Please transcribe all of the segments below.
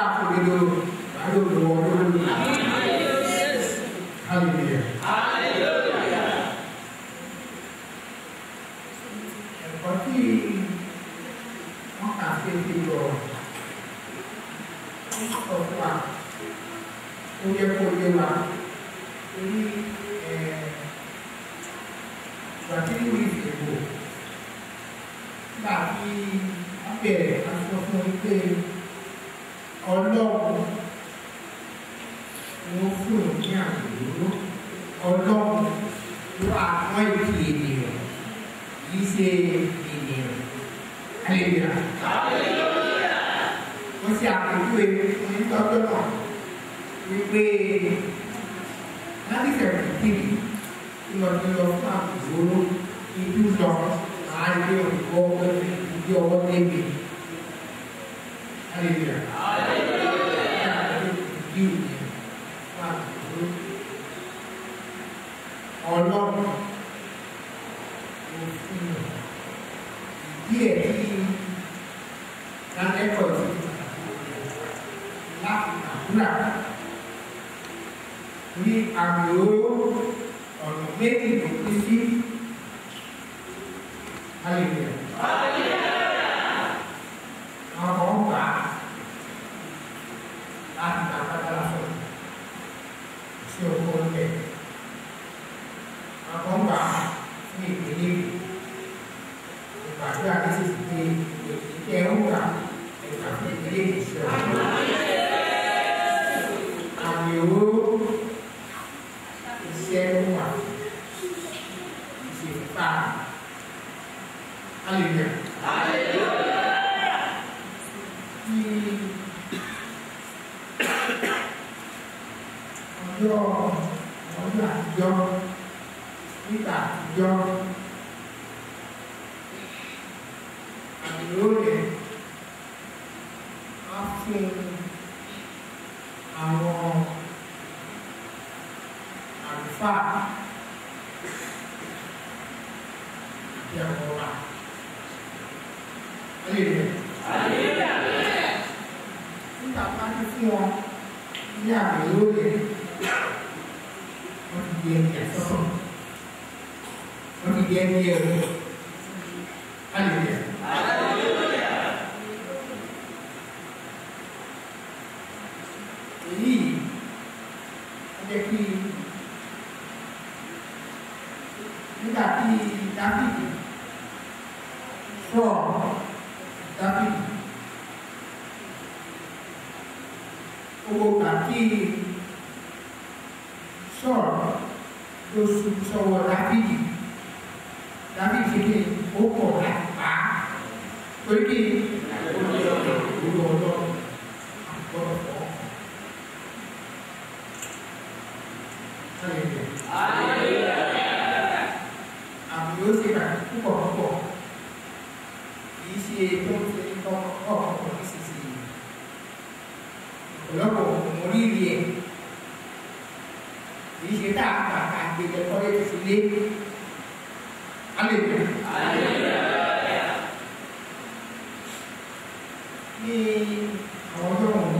àforíjì ayé olùwọ́ lórí. Hallelujah. Ẹ̀kọ́ tí wọ́n kà sí ti lọ ọ̀pọ̀ wa ó yẹ kó yé wa torí ìgbà tí wọ́n ìṣègùn nígbà tí wọ́n bẹ̀rẹ̀ aṣọ fún mi pé Ọlọ́run ló fún un ní àgbèrò Ọlọ́run ló àwọn ìdí ènìyàn yìí ṣe ènìyàn. Hallelujah. Wọ́n ṣe àpèjúwe onítọ́jọ́ náà wípé láti sẹ̀rẹ̀ kìkìrì tí wọ́n ti lọ fún àgbèrò ìlú lọ àárín òkú ìdí ọwọ́ débi. Hallelujah. Ọlọ́run òfin díẹ̀ tí lálẹ́kọ̀ọ́ sí láti àdúrà ní àmì oró ọ̀nà méjì ló pín sí. Hallelujah. Àwọn ọmọ gbà láti gbà pátá lásán sí ọkọ̀ ọ̀lẹ́. Àwọn gbà ní ìpínlẹ̀ ìpàdé àti ìsìnkú ìpínlẹ̀ ọ̀gá ẹ̀ka fún ìpínlẹ̀ ìṣẹ́ àmì owó iṣẹ́ ló wà ìṣèpá. Hallelujah. Ọjọ́ àtijọ́ nígbà àtijọ́ àdúró rẹ̀ á fún àwọn àlùfáà àti àwọn ọba. Nígbà bá ti fún wọn ní àdúró rẹ̀ wọ́n ti di ẹni ẹ̀sọ́tọ̀. Wọ́n ti di ẹni ẹ̀rọ. Hallelujah. Èyí wọ́n jẹ́ kí nígbà tí Dáfídì sọ̀rọ̀ Dáfídì owó gbà kí sọ̀rọ̀ ló sọ̀wọ́ Dáfídì ṣe kí ó pọ̀ láti pa á torí kí olùọ̀dọ́ àgbọ̀dọ̀ àmì ó ṣe rà púpọ̀ kì í ṣe tó ń ṣe ọ̀pọ̀ nísinsìnyí ọ̀pọ̀lọpọ̀ mọ̀rírì ẹ̀ kì í ṣe tá a kà ká gbẹjẹ kọ́lé tó fi lé. Hallelujah. Ní àwọn ọjọ́ wọ̀nyí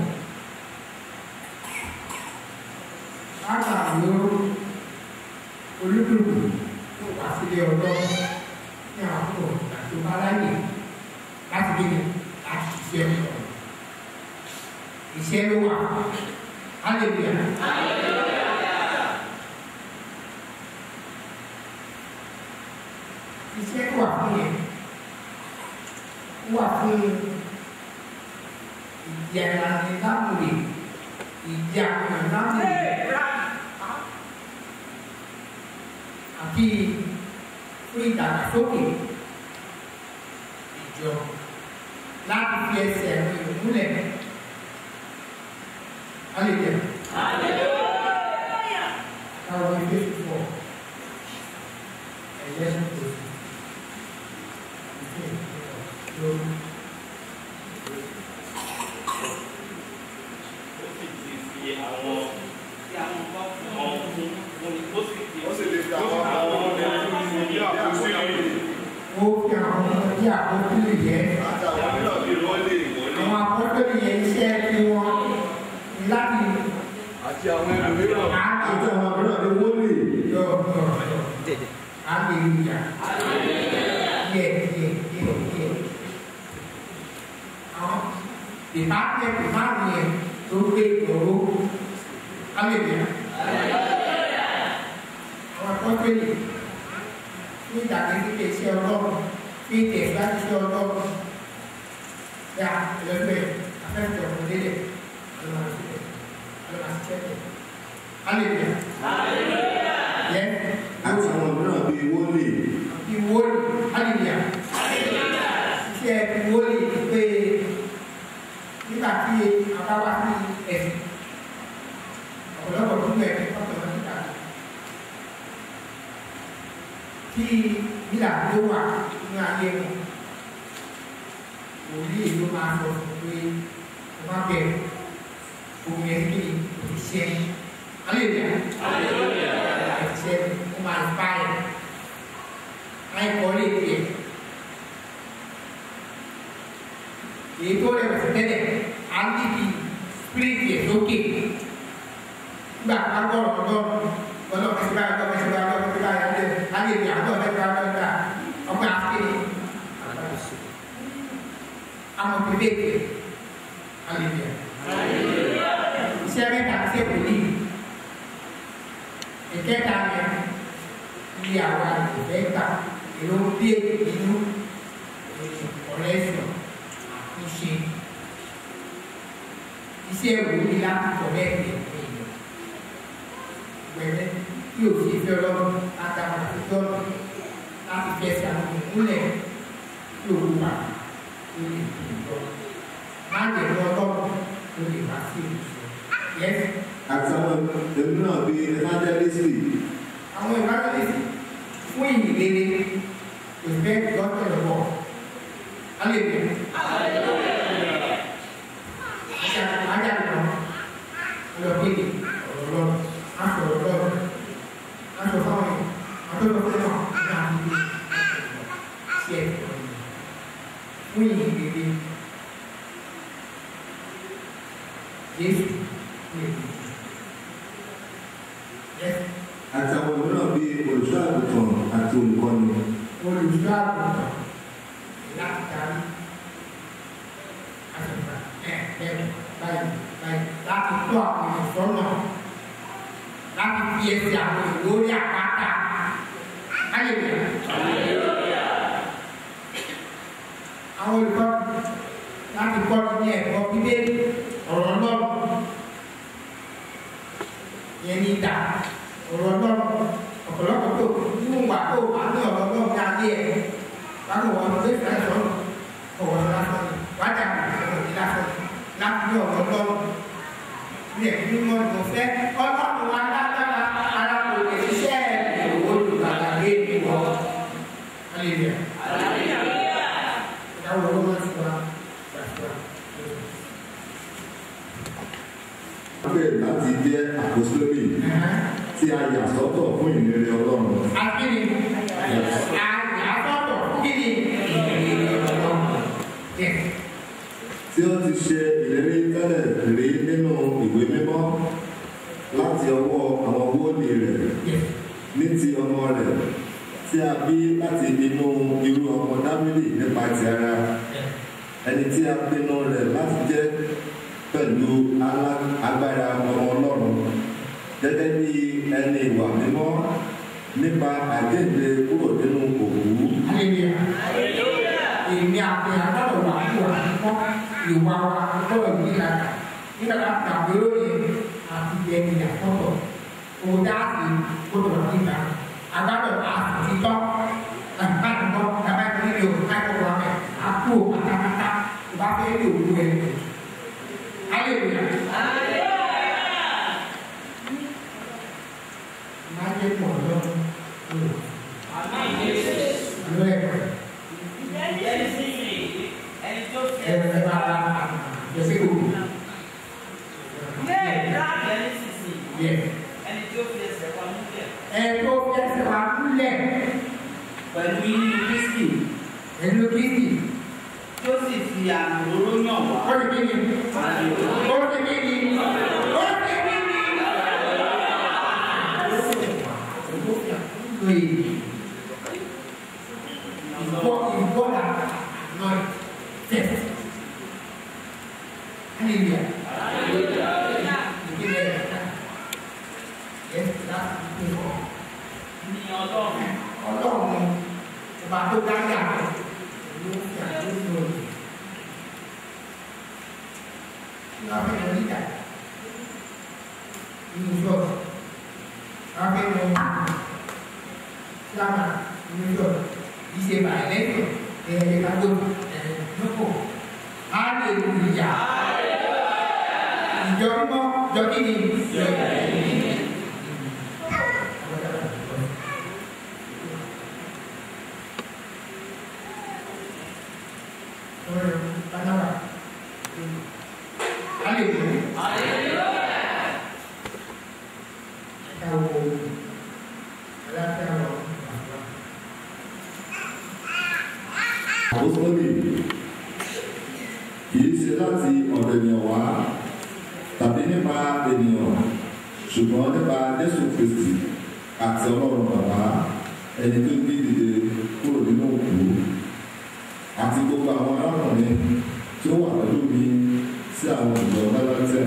látàrí olúkúlùkù tó wà sílé ọjọ́ ní àwọn àti báláyé láti gbé láti ṣiṣẹ́ ọ̀sán. Iṣẹ́ ló wà. Hallelujah. Iṣẹ́ tó wà fún yẹn wà fún ìjànàlámùrè àti fún ìdàgbàsókè ìjọ láti fi ẹsẹ̀ rìn múlẹ̀. Hallelujah. Káwọn ilé fífọ̀ ẹ̀yẹ́ tó tó lórí. Ó fi àwọn ọmọ tí àkókò lè yẹ. Àwọn akọ́kọ́ lè yẹ iṣẹ́ tí wọ́n. láti àti àwọn ẹlòmíràn. àti àwọn mìíràn ní wọlé. Hallelujah. Yeah. Ìbáraẹni tó gbé ìgbòho. Hallelujah. Àwọn akọ́gbélé ní ìdàgbàsókè sí ọlọ́run ní ìtẹ̀síwájú sí ọlọ́run. Yà lọ́gbẹ́ afẹ́fẹ́ ọ̀gbọ́délé ọlọ́màṣẹ́fẹ́. Hallelujah. Yes. Àti àwọn mìíràn bíi wọlé. Ìwọ́lì. Hallelujah. Iṣẹ́ ìwọ́lì pé nígbà tí a bá wá sí ẹ̀sìn ọ̀pọ̀lọpọ̀ tó ń bẹ̀ ọ̀pọ̀lọpọ̀ nígbà tí nígbà tó wà ní ayé wọn òní ìlú máa sọ fún pé ó má bẹ̀rẹ̀ omi ẹ̀sìn ní òṣìṣẹ́ Hallelujah. Òṣìṣẹ́ ó máa ń báyìí láìpọ̀ lè tiẹ̀. Èyí tó rẹ̀ wẹ̀sẹ̀ tẹ́lẹ̀ á ní bí spiriti ẹ̀ lókè. Nígbà tá a gbọ́dọ̀ ọlọ́run kẹsì báyìí ọlọ́run kẹsì báyìí ọlọ́run kẹsì báyìí láyé ìdí àgbọ̀ kẹsì báyìí ọlọ́run kẹsì ọgbà àkéde. Àwọn pèléèkè Hallelujah. Iṣẹ́ mẹ́ta ṣe kò ní. Ìkẹta yẹn ní àwa ìfẹ́ gbà èrò bí inú ọ̀rẹ́sọ̀ ìṣe iṣẹ́ ìwòye láti kọ̀lẹ́ ẹ̀ẹ́dẹ̀ gbẹ̀rẹ́ tí o fi fẹ́ lọ́wọ́ látara àtijọ́ láti fẹsẹ̀ àwọn ìmúlẹ̀ tí o wà lórí ìdúró máa lè lọ lọ́wọ́ lórí ìwà sí ìṣòro. Yes. Àti àwọn mìíràn bíi evangelist. Àwọn evangelist fún ìyìnlélẹ̀ ìfẹ́ lọ́tọ̀ lọ́wọ́. Hallelujah. Ajá lọ ọlọ́pẹ̀lẹ̀ ọ̀rọ̀ asọ̀rọ̀ lọ́rọ̀ asọ̀ fáwọn àtọ́lọ́pẹ̀ náà ní àdúgbò ṣe fún ìyìnlélẹ̀ Jésù ní èdè. Àti àwọn mìíràn bíi olùṣọ́ àgùntàn àti olùkọ́ni. Olùṣọ́ àgùntàn láti darí àṣàgbà báyìí láti tó àwọn ìsọ́nà láti fi ẹsẹ̀ àwọn ìlórí àpáta. Hallelujah. Àwọn olùkọ́ láti kọ́ ní ẹ̀kọ́ bíbélì ọ̀rọ̀ Ọlọ́run yẹn ní ìdá ọ̀rọ̀ Ọlọ́run ọ̀pọ̀lọpọ̀ tó nínú wà tó wà ní ọ̀rọ̀ Ọlọ́run ní adé ẹ̀ báwo wọ́n ló fẹ́ sọ̀rọ̀ ọ̀rọ̀ lásán ni wájà ọ̀rọ̀ ní lásán láti ní ọ̀rọ̀ Ọlọ́run ní ẹ̀kí mọ́ ní mo fẹ́ Ọlọ́run wa lágbára ara kò lè ṣiṣẹ́ ìwò olùgbàlà lé ní wọ́. Hallelujah. Ìdáwọ̀ owó máa ń sọ Bẹ́ẹ̀ láti jẹ́ àpòsílẹ́mì tí a yà sọ́tọ̀ fún ìrere Ọlọ́run. Akíni àyàsọ́tọ̀ fún kíni ìrere Ọlọ́run. Tí ó ti ṣe ìlérí tẹ́lẹ̀ rí nínú ìwé mímọ́ láti ọwọ́ àwọn wòlíì rẹ̀ ní ti ọmọ rẹ̀ tí a bí láti inú irú ọmọ Dáfídì nípa ti ara ẹni tí a pinnu rẹ̀ láti jẹ́ pẹ̀lú agbára ọmọ Ọlọ́run gẹ́gẹ́ bí ẹni ìwà mímọ́ nípa àjíǹde kúrò nínú òkú. Èmi àti àgbàdo wà ní ìwà mímọ́ ìwà wa gbọ́dọ̀ ní ìlànà nígbà tá a gbàgbé lóye àti ẹni ìyàtọ̀tọ̀ òun dáàbì gbọ́dọ̀ ní ìlànà àgbàdo àti títọ́ àgbàdo náà dábàá ìpínlẹ̀ èdè òkú káìpọ̀ wà mẹ́ àpò àtàkàtà ìbá fẹ́ lè wú ẹ̀. Hallelujah. Má jẹ́ pọ̀ lọ́wọ́. Pẹ̀lú inú Kristi. Ẹnu Kristi. Tí ó sì fi àmì òróró yàn wá. Wọ́n ti Hallelujah. Yes, that's before. Ọlọ́run ọba tó dáyà ló ń fi àdúgbò lórí. Ní wọ́n fẹ́ lọ níta nínú ṣọ́ọ̀ṣì. Wọ́n fẹ́ lọ sílámà nínú ṣọ́ọ̀ṣì. Ìṣe bàálẹ́tọ̀ ẹ̀ẹ́dẹ́gbàgbọ́ ẹ̀ẹ́dẹ́gbàgbọ́. Hallelujah. Ìjọ mímọ́ jọ kí ni? Àpọ́sítélì kìí ṣe láti ọ̀dọ̀ ènìyàn wá tàbí nípa ènìyàn ṣùgbọ́n nípa Jésù Kristi àti Ọlọ́run Bàbá ẹni tó gbé dìde kúrò nínú òkú àti gbogbo àwọn arákùnrin tí ó wà pẹ̀lú mi sí àwọn ìjọ Gálátíà.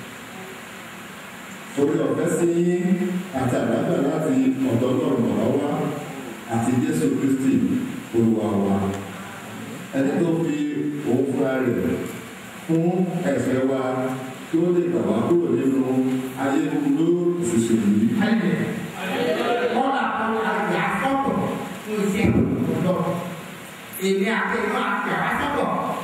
Orí ọ̀fẹ́ sí yín àti àdájọ́ láti ọ̀dọ̀ Ọlọ́run Bàbá wá àti Jésù Kristi Olúwa wa. Ẹni tó fi òun fúnra rẹ̀ fún ẹ̀ṣẹ̀ wa kí ó lè gbà wá kúrò nínú ayé búburú ìṣiṣẹ́ yìí. Wọ́n á kó àgbà sọ́tọ̀ fún iṣẹ́ ọ̀dọ́. Èmi àti ìwọ́n àti àwa sọ́tọ̀.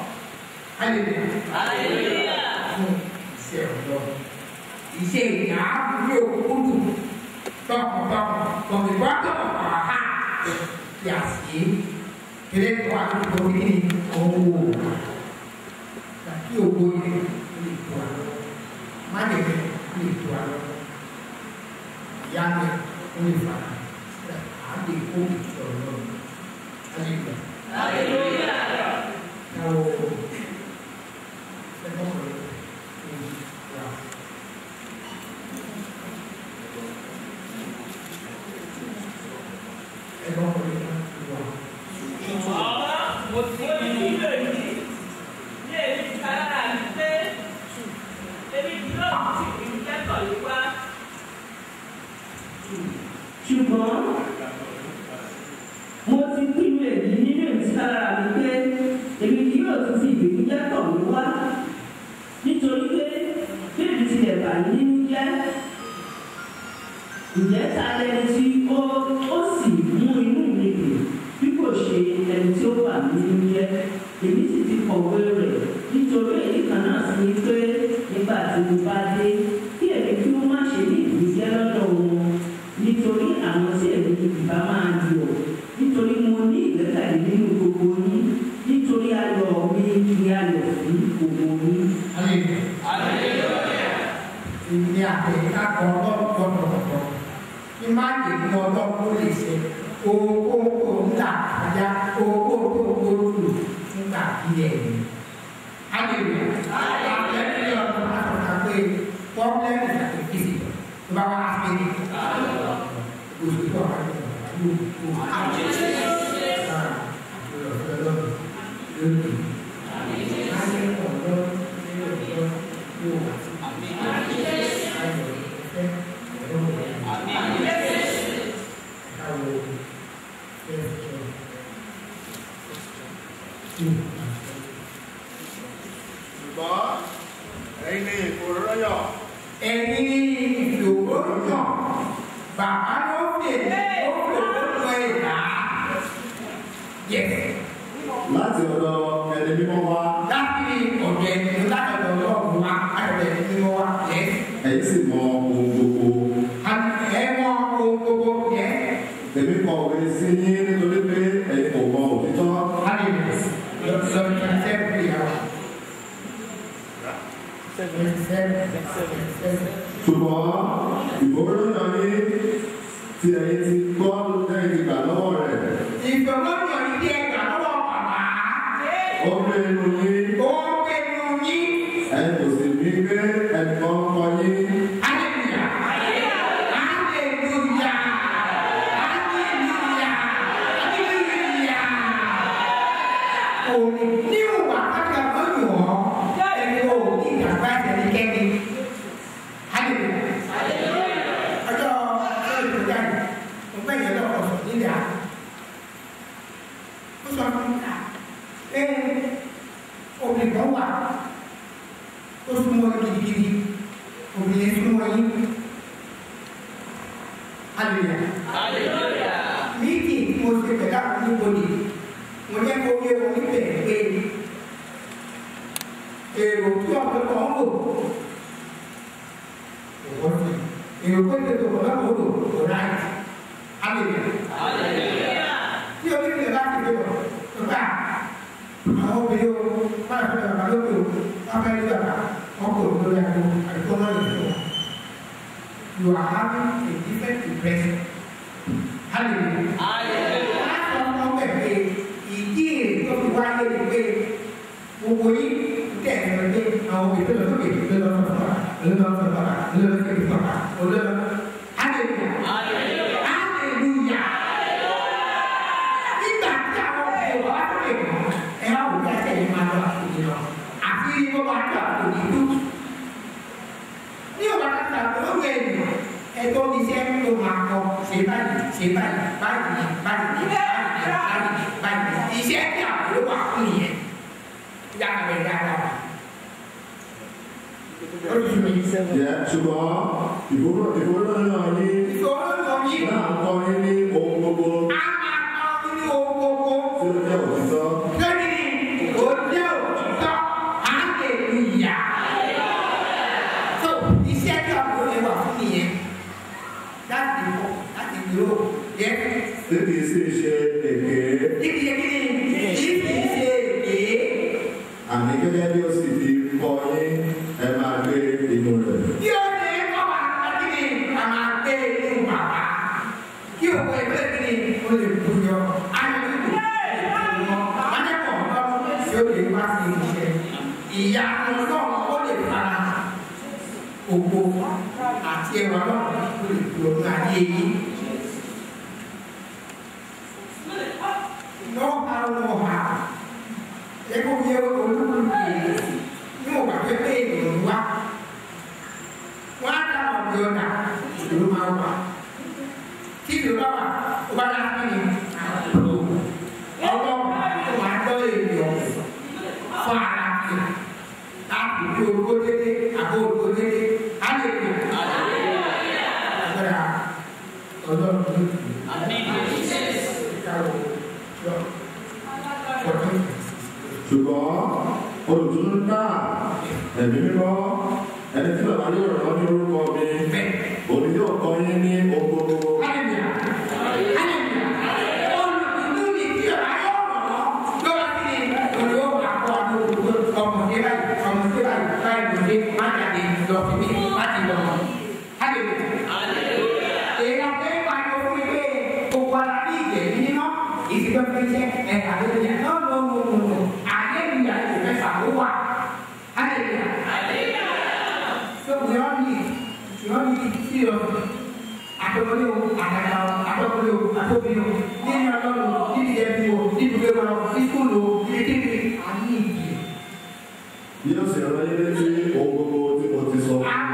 Hallelujah. Fún iṣẹ́ ọ̀dọ́. Iṣẹ́ ìyá àbúrò òkúdù tọkàntọkàn kọ̀mìgbọ́ tọkàntọkàn yà sí. Kele tó a tó tó ní owó tàbí owó yẹn lè tó a lọ má lè lè tó a lọ ìyá mi ó lè fà á lè kó ìṣòro lọ hallelujah. Hallelujah. Now, second one is yeah. Second one is yeah. Mo ti ní ilé yìí ní èyí ti ká lára mi pé ebi tí yóò ti fi kẹ́kọ̀ọ́ yìí wá. Ṣùgbọ́n mo ti pinnu èyí nínú èyí ti ká lára mi pé ebi tí yóò ti fi ìgbèkú kẹ́kọ̀ọ́ yìí wá. Nítorí pé bébí tilẹ̀ bà nínú jẹ́ ǹjẹ́ ta lẹni tí ó sì mú inú mi dùn bí kò ṣe ẹni tí ó wà nínú jẹ́ èmi sì ti kọ̀wé rẹ̀ nítorí èyí kan náà sì ní pé nígbà tí mo bá dé kí èmi kí ó má ṣe ní ìgbésẹ̀ lọ́dọ̀ wọn nítorí àwọn tí èmi ìbá máa yọ̀ nítorí mo ní ìgbẹ́kẹ̀lé nínú gbogbo yín nítorí ayọ̀ mi ni ayọ̀ fún gbogbo yín. Ìní àtẹ̀yìnká kan lọ́dọ̀ọ̀dọ̀ ní má lè ní ọlọ́run lè ṣe owó ńlá àjá owó nígbà ilẹ̀ yìí. Hallelujah. Àtẹ̀yìn ní ọdún àtọ̀tà pé pọ́blẹ́mù àti fìsì tó bá wá sí ní òṣèlú ọ̀hún Ṣùgbọ́n ẹ̀yin ni ìfòróróyọ̀. ẹni ìfòróróyọ̀ bàbá ló fi òkúrò ìlà yẹ. Láti ọ̀dọ̀ ẹni mímọ́ wá. Láti ọ̀dọ̀ ẹni láti ọ̀dọ̀ ọlọ́run wá láti ọ̀dọ̀ ẹni mímọ́ wá yẹ. Ẹ̀yin sì mọ ohun gbogbo. Ẹ mọ ohun gbogbo yẹ. Èmi kọ̀wé sí yín nítorí pé ẹ̀yin kò mọ òtítọ́. Ṣùgbọ́n ìfòróróyọ̀ yín tí ẹ̀yin ti gbọ́ lẹ́yìn ti gbà lọ́wọ́ rẹ̀. Ìfòróróyọ̀ yín tí ẹ gbà lọ́wọ́ bàbá. Ó gbé inú yín. Ó gbé inú yín. Ẹ̀yin kò sì ní gbé ẹnìkan kọ yín. Hallelujah. Hallelujah. Hallelujah. Hallelujah. Òní ní ìwà kájà lọ́yọ̀ ẹni ò ní ìdá. bá ẹnikẹ́ni. Hallelujah. Ọjọ́ ìgbéga yìí, mo gbẹ́ ìyẹn lọ́kọ̀ sọ nílẹ̀ àná. Ó sọ fún mi ká pé obìnrin kan wà tó súnmọ́ gidigidi, obìnrin súnmọ́ yín. Hallelujah. Míìtì tí mo ṣe pẹ̀lú àwọn oníbodè, mo jẹ́ kó yé wọn níbẹ̀ pé èrò tí ọ̀pọ̀ kan ń lò. Èrò pé tètè kò lọ́wọ́ lò kò ráì. Hallelujah. Tí o ní ìlẹ̀ láti gbé wọ̀, nígbà àwọn obìnrin o, máa ń fẹ́ bàbá lókè o, wọ́n fẹ́ ní bàbá, wọ́n kò lórí àgbo náà lè fún wọn. You are having a different impression. Hallelujah. Láti ọmọ bẹ̀rẹ̀ ìdí èrè tó fi wáyé ni pé gbogbo yìí tẹ̀ ẹ̀rọ pé àwọn òbí tó lọ sókè ló lọ sọ̀rọ̀ ló lọ sọ̀rọ̀ ló lọ sókè sọ̀rọ̀ ló lọ. Hallelujah. Hallelujah. Nígbà tí àwọn òbí wà á sókè mọ́ ẹ á wò bí a tẹ̀lé máa lọ àkùnrin lọ àti wọ́n máa tó àkùnrin tó. Ní ọ̀bá kàtà ló ń gbé ènìyàn ẹ̀tọ́ iṣẹ́ tó máa kọ ṣe báyìí iṣẹ́ tí àbúrò wà fún nìyẹn yàrá rẹ̀ dáadáa. Ṣùgbọ́n ìfowórán náà ní náà kọ́ ní ohun gbogbo tí ó jẹ́ òtítọ́. Títí sí ṣe èké. Àmì gẹ́gẹ́ bí ó sì fi kọ́ yín ẹ máa gbé inú rẹ̀. Kí o lè kọ́ wa kí ni a máa gbé inú bàbá. Kí o kọ ìwé kí ni o lè kú yọ. Ayọ̀ ní kò akẹ́kọ̀ọ́ ọ̀dọ́ tí ó lè wá sí iṣẹ́. Ìyá ọlọ́run ó lè fara ògbó àti ẹwà náà ó lè kú ọdún ayé yìí. Eko ye olúkúlùkù ní ọgbà pépé ìròyìn wá wọn á dá ọ̀dọ̀ ọ̀dà ìlú máa wà tí ìlú bá wà ó bá dá sí ní àpò ọgbọ́n tó máa tọ́ èdè ọ̀sẹ̀ fún ara rẹ̀ láti fi orúkọ dédé àbó orúkọ dédé á lè lò agbára ọlọ́run ló tù ṣùgbọ́n olùtúnú náà ẹ̀mí mímọ́ ẹni tí bàbá yóò rán ní orúkọ mi òní yóò kọ́ yín ní ohun gbogbo. Yóò sì rán yín létí ohun gbogbo tí mo ti sọ fún yín.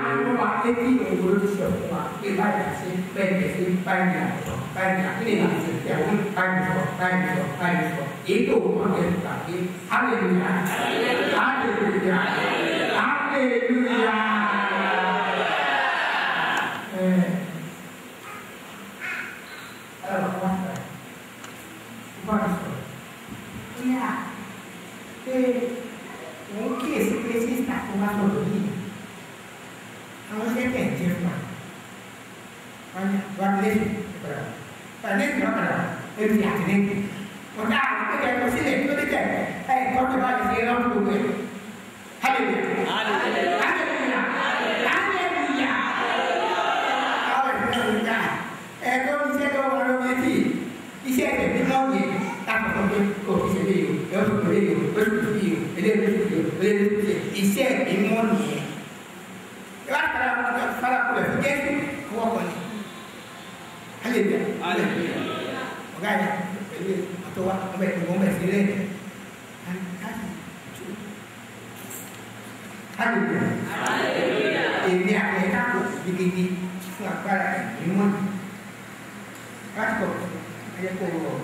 hallelujah èmi àgbẹ̀ káàkó gidigidi fún agbára ẹ̀mí mọ́ láti kọ̀ ẹ̀yẹ kó rọ̀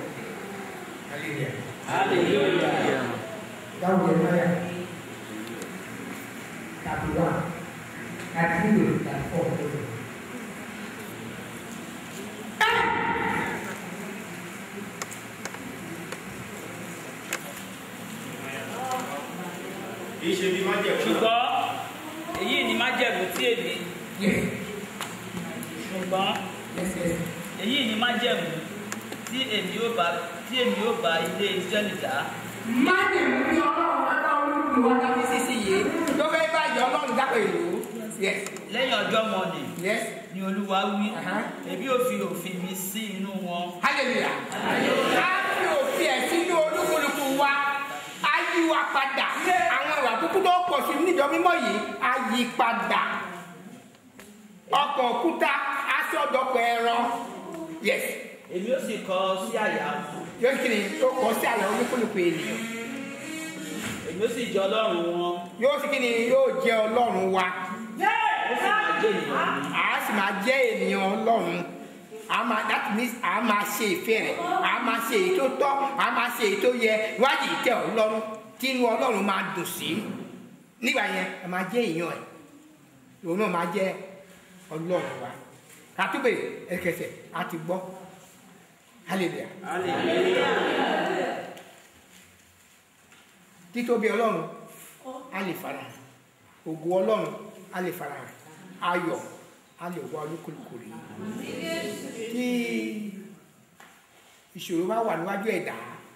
hallelujah dáwọ́ ẹ̀ máa yà tàbí wà láti nílò tàbí fọ́ ọ̀dọ́. ṣùgbọ́n èyí ni májẹ̀mú tí èmi ṣùgbọ́n èyí ni májẹ̀mú tí èmi yóò bá ilé Ísírẹ́lì dá. májẹ̀mú bí ọlọ́run bá bá olúkúlù wa dá sísí yìí ló fẹ́ bá ìjọ ọlọ́run dápẹ́ ìlú. lẹ́yìn ọjọ́ mọ́ni ni Olúwa wí èmi ò fi òfin mi sí inú wọn. hallelujah á fi òfin ẹ̀ sínú olúkúlùkù wa á yí wa padà àwọn ìwà kúkú tó pọ̀ sí níjọ mímọ́ yìí á yí padà ọkọ̀ òkúta aṣọ ọ̀dọ́pọ̀ ẹran èmi ó sì kọ sí àyà yóò kí ni tó kọ sí àyà olúkúlùkù ènìyàn èmi ó sì jẹ́ Ọlọ́run wọn yóò sì kí ni yóò jẹ́ Ọlọ́run wa ó sì máa jẹ́ ènìyàn mi. a sì máa jẹ́ ènìyàn Ọlọ́run that means a máa ṣe ìfẹ́ rẹ̀ a máa ṣe èyí tó tọ́ a máa ṣe èyí tó yẹ wájú ìtẹ́ Ọlọ́run tí inú Ọlọ́run máa dùn sí nígbà yẹn a máa jẹ́ èèyàn ẹ̀ òun náà máa jẹ́ Ọlọ́run wa kàtúbẹ̀ ẹ̀kẹsẹ̀ a ti gbọ́ hallelujah títóbi Ọlọ́run a lè farahàn ògo Ọlọ́run a lè farahàn ayọ̀ a lè wá olúkúlùkù rí tí ìṣòro bá wà níwájú ẹ̀dá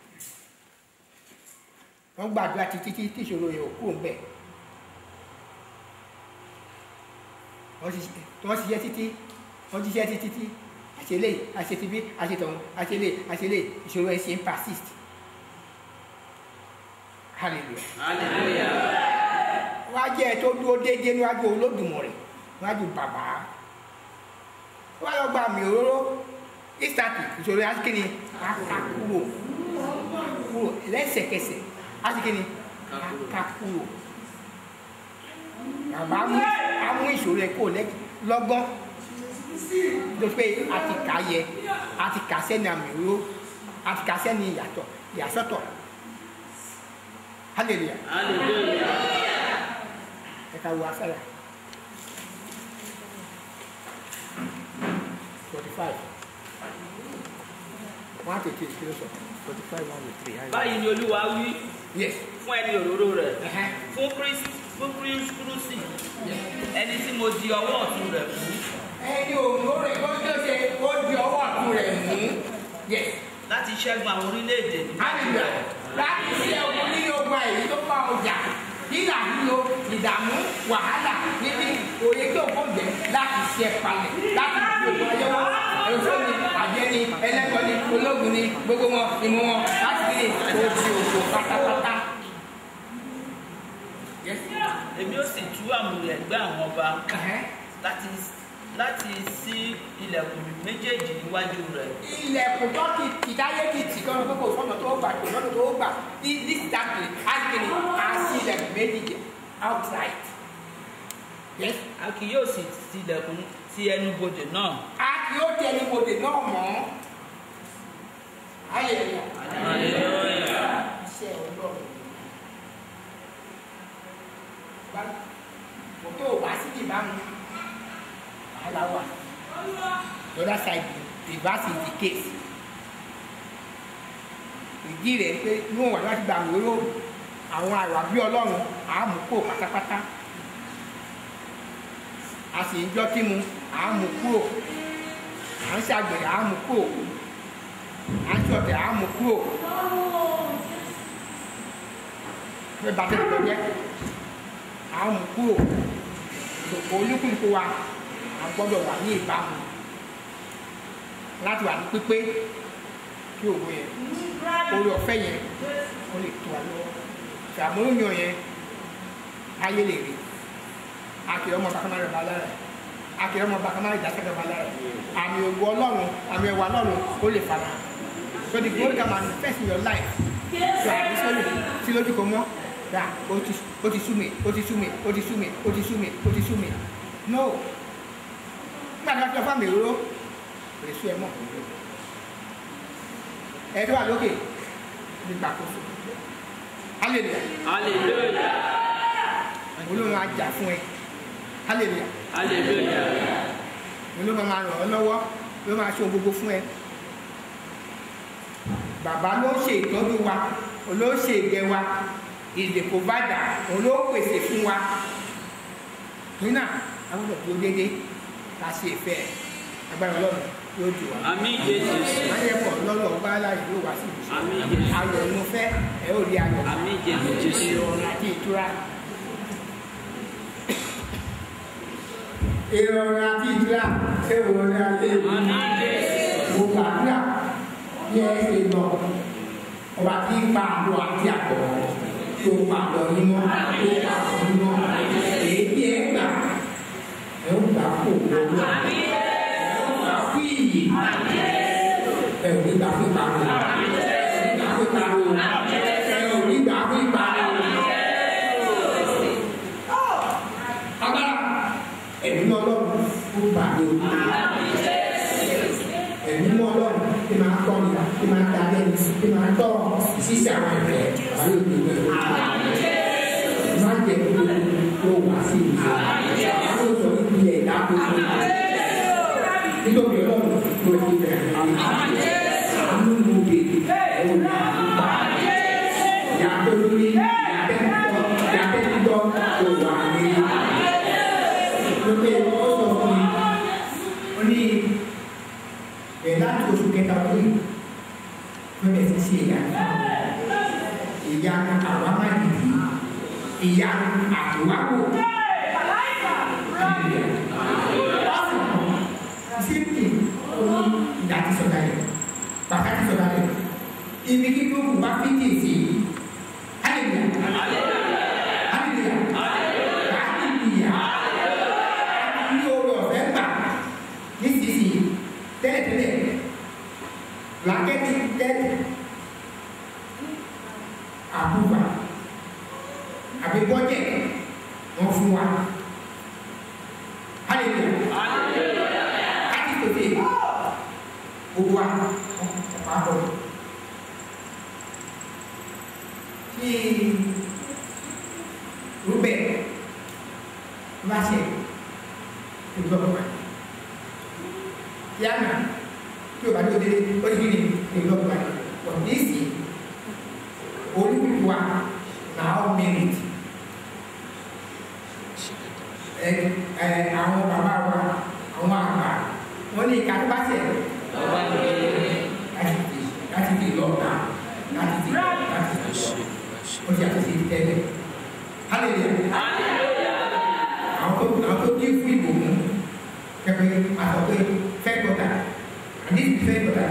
wọ́n gbàdúrà títí tí ìṣòro yẹn ò kúrò ńbẹ̀ wọ́n ṣiṣẹ́ títí àṣelé àṣetibí àṣetọ̀hún àṣelé ìṣòro ẹ̀ ṣe ń persist hallelujah wá jẹ́ ẹ̀ tó dúró déédéé níwájú Olódùmarè níwájú bàbá wọ́n lọ gba mi òróró ìsàkì ìṣòro yẹn á kíni ká kúrò lẹ́sẹ̀kẹsẹ̀ á sì kíni ká kúrò bàbá á mú ìṣòro ẹ̀ kó lọ́gán tó pé a ti kà yẹ a ti kà sẹ́ni àmì òróró a ti kà sẹ́ni ìyàsọ́tọ̀ hallelujah ẹ ká wo afẹ́rẹ́ 45 1 to 3 kí ló sọ 45 1 to 3. báyìí ni Olúwa wí fún ẹni òróró rẹ̀ fún Kírísítì ẹni tí mo di ọwọ́ ọ̀tún rẹ̀ mú. ẹni òróró rẹ̀ kó tó ṣe ó di ọwọ́ ọ̀tún rẹ̀ mú. láti ṣẹ́gun àwọn orílẹ̀-èdè láti ṣe ogun nínú ogun àìrí tó pa ọjà nígbà lílo ìdààmú wàhálà níbi òye tó kó jẹ láti ṣe palẹ̀ láti fi ogun ayẹwo èso ni àjẹ́ ni ẹlẹ́kọ̀ọ́ ni ológun ni gbogbo wọn ìmọ̀ wọn láti fi ojú ogun pátápátá. èmi ó sì tú àmùrè ẹ̀gbẹ́ àwọn ọba láti ṣí ilẹ̀kùn méjèèjì níwájú rẹ̀. ilẹ̀kùn tó ti tìdáyé ti tì kan gbogbo sọ́nà tó gbà tó lọ́nà tó gbà ní dàgbé àgbèrè àti ilẹ̀kùn méjèèjì outside. a kì yóò sì ti ilẹ̀kùn ti ẹnubodè náà. a kì yóò ti ẹnubodè náà mọ́. hallelujah. iṣẹ́ Ọlọ́run. kò tó o bá sí ìbámu. Alawa. The other side, the verse is the case. Ìdí rẹ̀ pé níwọ̀n wà láti gba àwọn olóró àwọn àrà bí Ọlọ́run àámú kó pátápátá. A sì ń jọ́ kí mu àámú kúrò. À ń ṣàgbèrè àámú kúrò. À ń ṣọ̀tẹ̀ àámú kúrò. Pé bàtẹ́ tó jẹ́ àámú kúrò. Olúkúlùkù wa a gbọ́dọ̀ wà ní ìbámu láti wà ní pípé kí òwe yẹn orí ọ̀fẹ́ yẹn ó lè tó wa lọ́wọ́ ṣàmúlò yẹn ayé lè rí akèrè ọmọ bàkámárì ọba lára akèrè ọmọ bàkámárì ìdásẹ́kẹ̀ ọba lára àmì ògo Ọlọ́run àmì ẹwà Ọlọ́run ó lè fara so the glory can manifest in your life so àbí sọ́lẹ̀ sí lójú kò mọ́ That what is sumi. No. Gbàdá tó fà mí ró. Lè sú ẹ mọ́. Ẹ tó wà lókè. Ní gbàkóso. Hallelujah. Hallelujah. Olóhùn á jà fún ẹ. Hallelujah. Hallelujah. Olóhùn máa ràn ọ́ lọ́wọ́. Ló máa ṣe gbogbo fún ẹ. Bàbá ló ṣe ìtọ́jú wa. Ló ṣe ìgẹ̀ wa. Is the provider. Olóòpèsè fún wa. Nínú àwọn ọ̀dọ́ tó dédé. Ká ṣe ìfẹ́ ẹ̀. Agbára Ọlọ́run yóò jù wá. Àmín Jésù. Máyẹ̀ pọ̀ lọ́lọ́ ọgbà aláì yóò wá sí ìbùsùn. Àmín Jésù. Ayọ̀ ni mo fẹ́ ẹ ó rí ayọ̀. Àmín Jésù. Ìrọ̀rùn àti ìtura. Ìrọ̀rùn àti ìtura ṣé wo ni a lè rí? Àmín Jésù. Mo gbàdúrà bí ẹ ṣe lọ. Ọba tí ń pa àlọ́ àti àbọ̀ tó pa àlọ́ yín mọ́ tó pa àlọ́ yín mọ́. Èyí tí ẹ gbà ẹ ó gbà kó lọ́wọ́. Fún iyì ẹ ò ní gbà fún ìpàdé ẹ ò ní gbà fún ìpàdé ẹ ò ní gbà fún ìpàdé agbára ẹ̀mí Ọlọ́run fún ìpàdé ẹ̀mí Ọlọ́run tí máa tọ́ ni tí máa darí ẹni tí máa tọ́ sísè àwọn ẹ̀fẹ́ ayé òde ìwé máa jẹ gbogbo tó wá sí ìlú àwọn sọ níbi ẹ̀dá gbogbo nítorí Ọlọ́run ló ti bẹ̀rẹ̀ àánú mú bi ẹ̀wọ̀n ní àdúgbò yàtọ̀ lórí yàtọ̀ dídọ́ tó wà ní lókè ó sọ fún mi ó ní ẹ̀ láti oṣù kẹta lórí ló lè ti ṣe ìyá àwọn amáyìí ìyá àtúwáwò. Ìdájí sọ̀dá yẹn, pàtàkì sọ̀dá yẹn, ibi kíkó kò bá fi kì í sí, hallelujah, hallelujah, hallelujah, ní orí ọ̀fẹ́ gbà nísinsìnyí tẹ́lẹ̀tẹ́lẹ̀ làkẹ́tì tẹ́lẹ̀ àbúgbà àbí bọ́jẹ̀ wọ́n fún wa, hallelujah. Gbogbo wa ọ̀pá bọ̀ tí Rúbẹ̀ bá ṣe ìgbọ́gbọ́n tí a nà tí o bá tó délé ó ti ní ìgbọ́gbọ́n ọ̀ ní sí olúkúlùkù wa náà ó mẹ́rìtì àwọn bàbá wa àwọn àgbà wọ́n ní ìka tó bá ṣe láti di lọ́ọ̀dà láti di wọ́n ti àti di tẹ́lẹ̀ hallelujah àwọn tó dé fún ìbò mú kẹfẹ́ àtọ̀pẹ́ fẹ́ gbọ́dà àdé fẹ́ gbọ́dà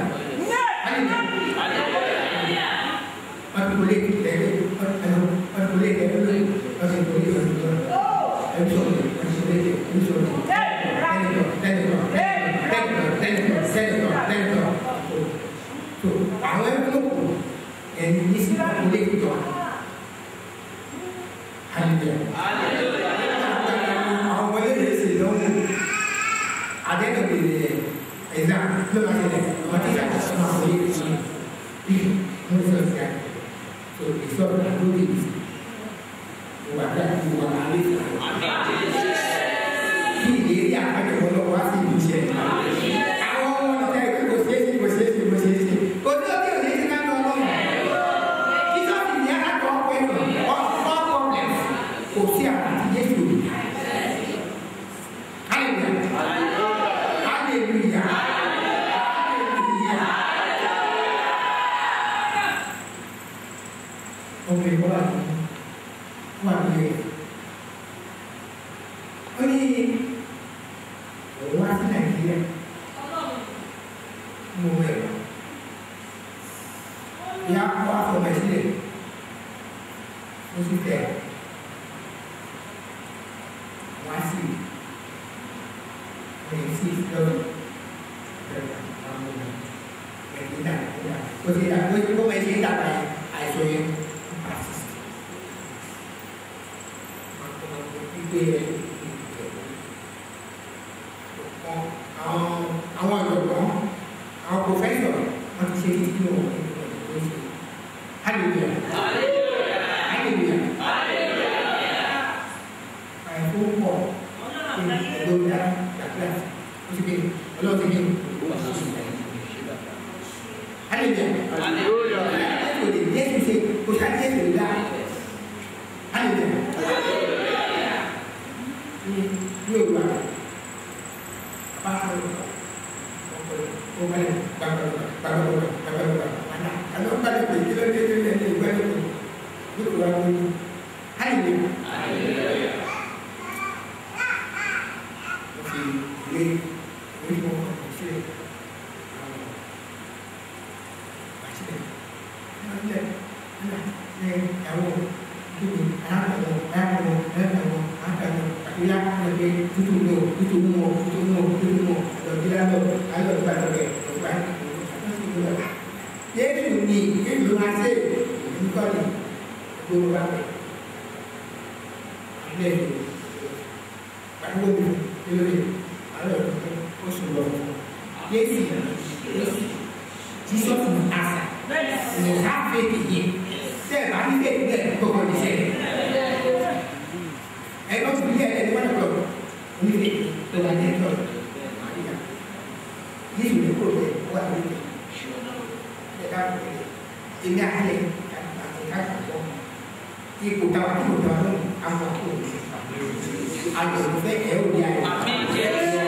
hallelujah wọ́n ti kò lè tẹ̀lé wọ́n ti kò lè tẹ̀lé wọ́n ti kò lè àwọn ẹgbẹ́lọ́pọ̀ ẹni ní sí ilé ìjọ àwọn ẹlẹ́rẹ̀ ṣe lọ́wọ́ adẹ́gbẹ̀rẹ̀ ẹ̀dá lọ́wọ́ ẹ̀dẹ̀ wọ́n ti yàtọ̀ sí àwọn ilé ìjọ bí wọ́n sọ sí àyè so ìṣọ́rọ̀ àdókè ìwà dáadé wà lálẹ́ kí ìlérí àpájọpọ̀ lọ́wọ́ á sì ní iṣẹ́ àwọn ọmọ ọ̀tá ìwé kò ṣeé ṣe kò ṣeé ṣe kò ṣeé ṣe kò ní òkè òní ti ká lọ lọ́wọ́ Jesus ní alájọ ọkọ̀ ẹ̀rọ all problems kò sí àpàtì Jésù hallelujah hallelujah hallelujah ọmọ ìwọ wà ní ó ní òun wá sí Nàìjíríà mo bẹ̀rẹ̀ ìyá kó àfọ̀mọ̀ sílẹ̀ ó sì tẹ̀ wá sí ẹ̀yìn sí lọ́wọ́ bẹ̀rẹ̀ àwọn ọmọ ẹ̀yìn dàgbà ó ti dàgbà ó ti kó mọ̀ ẹ̀ṣẹ̀ dàgbà àìsàn yẹn persist àwọn ọ̀jọ̀gbọ́n àwọn pòfẹ́sọ̀ wọ́n ti ṣe títí ní òun ní ìṣe. Hallelujah. Hallelujah. Àìfún pọ̀ ní ìgbòmìnira gbàgbà ó ti gbé ọlọ́run ti gbé. Hallelujah. Jésù ṣe kò sá Jésù dá. Hallelujah. Ní Yorùbá bá a lọ ó bá yẹ gbàgbà wàdà àlọ́ bá lè pè kí ló dé lé ní ìgbà lè pè Yorùbá wọlé. Hallelujah. Mo fi ìwé onímọ̀ ọ̀hún sílẹ̀ Jesus will answer. You have faith in him. Say, I need faith there. Go on, he said. I want to be here at 1 o'clock. Only faith. So I need to. This will be good. What will you do? In that way, people don't know. I'm not going to say. I will say,